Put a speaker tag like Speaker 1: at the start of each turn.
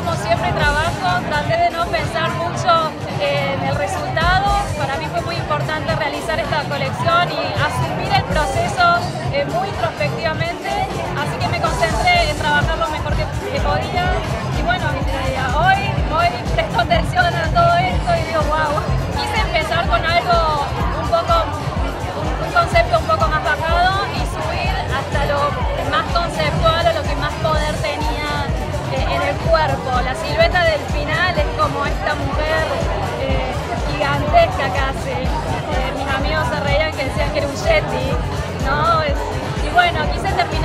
Speaker 1: como siempre trabajo, traté de no pensar mucho en el resultado. Para mí fue muy importante realizar esta colección y asumir el proceso muy introspectivamente, así que me concentré en trabajar lo mejor que podía. Y bueno, hoy presto atención a todo esto y digo, wow, quise empezar con algo un concepto un poco más bajado y subir hasta lo más conceptual o lo que más poder tenía en el cuerpo. La silueta del final es como esta mujer gigantesca casi. Mis amigos se reían que decían que era un yeti, ¿no? Y bueno, quise terminar